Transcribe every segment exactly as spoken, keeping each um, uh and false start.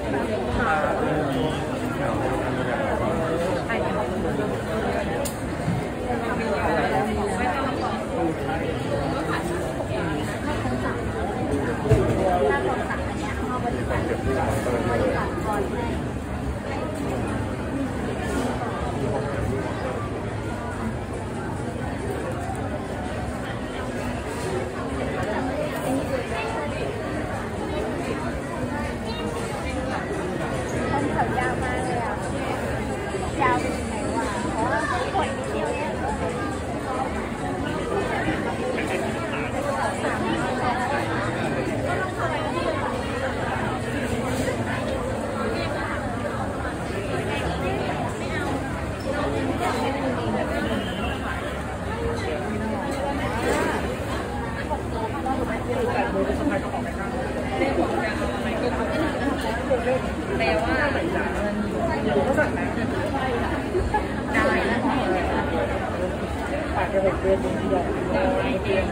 แปลว่าเขาสั่งนะได้แล้วฝากจะหกเดือนเดียวเดือน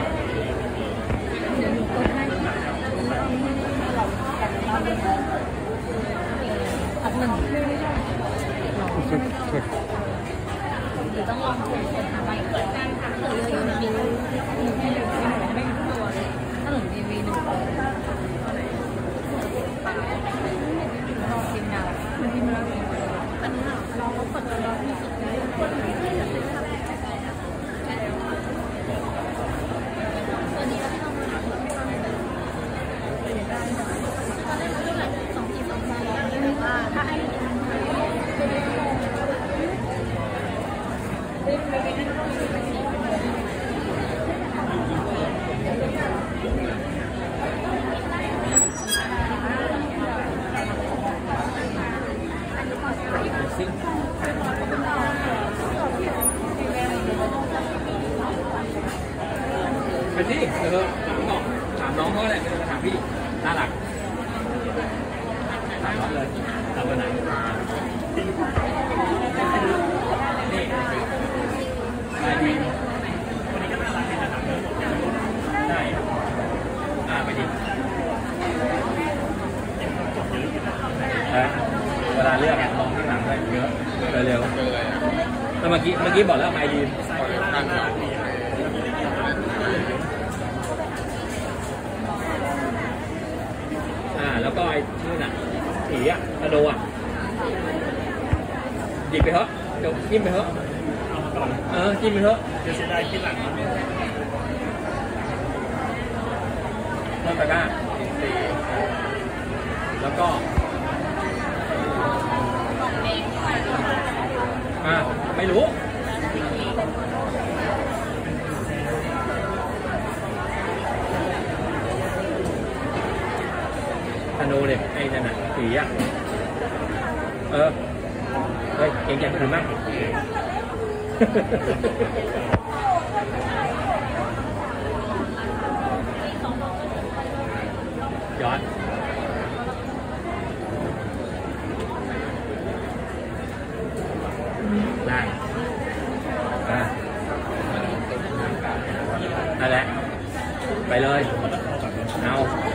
เดี๋ยวหนูกดให้อันหนึ่งหรือต้องลองกดหาใบเกิดการค่ะเกิดเรื่องนี้ไม่ได้ไม่ตัวขนมดีวีหนึ่งทีมงานมันทีมเราอันนี้เราก็กดเราที่สุดเลยตัวนี้เราที่เราได้ตอนแรกเราเลือกสองทีสองมาแต่ว่าถ้าให้ไปที่เออถามน้องถามน้องเขาแหละไม่ต้องถามพี่น่ารักถามน้องเลยถามวันไหนนี่ได้ดีวันนี้ก็น่ารักที่จะถามเรื่องได้อ่าไปดิเวลาเลือกมองที่หลังเลยเยอะเร็วๆแล้วเมื่อกี้เมื่อกี้บอกแล้วไม่ยืนแล้วก็ไอ้ชื่อน่ะผีอ่ะกระโดอ่ะหยิบไปเถอะเดี๋ยวจิ้มไปเถอะเออจิ้มไปเถอะจะเสียดายที่หลังเพิ่มตะกร้าแล้วก็อ่าไม่รู้ธนูเลยไอ้นั่นน่ะสีอ่ะเออเฮ้ยเก่งจังถือมั้งย้อนได้อ่ะนั่นแหละไปเลยเอา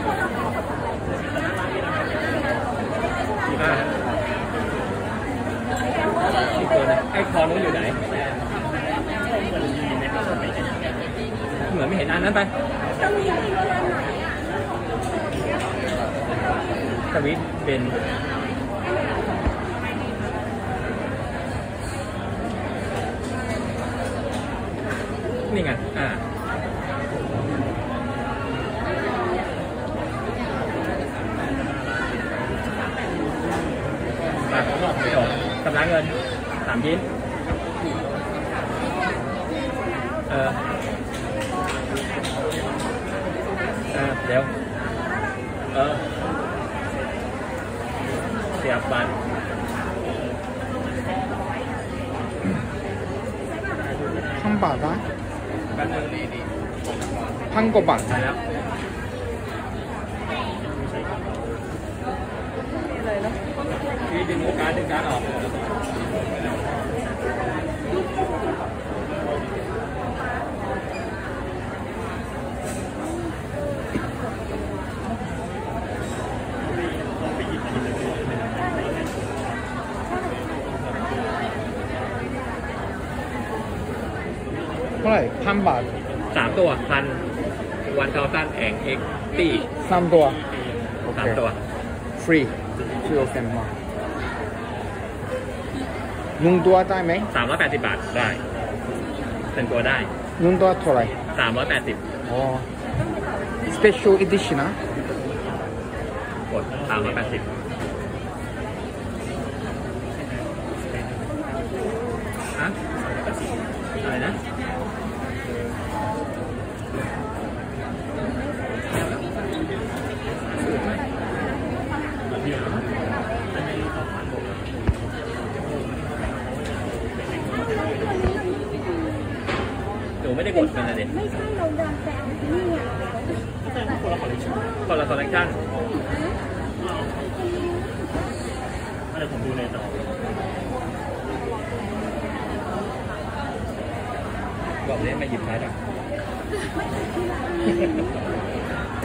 ไอ้คอนู้นอยู่ไหนเหมือนไม่เห็นอันนั้นไปสวิตเป็นนี่ไงอ่าจบชำระเงินสามชิ้นเออเออเดี๋ยวเออเสียบบัตรพังบาทนะพังกว่าบาทใช่แล้วพี่ดึงการดึงการออกไหร่พันบาทสามตัวพันวันเทาตันแองเอ็กตีสามตัวโอเคสามตัวฟรีฟรีโอเคมาหนึ่งตัวได้ไหมสามร้อยแปดสิบบาทได้เป็นตัวได้หนึ่งตัวเท่าไหร่สามร้อยแปดสิบอ๋อ special edition นะกดสามร้อยแปดสิบฮะอะไรนะหนูไม่ได้กดมันนะเด็กไม่ใช่เราเดินไปเอาที่นี่อ่ะคนละคอลเลคชั่นอะไรผมดูในต่อบอกเลยมาหยิบใช้หน่อย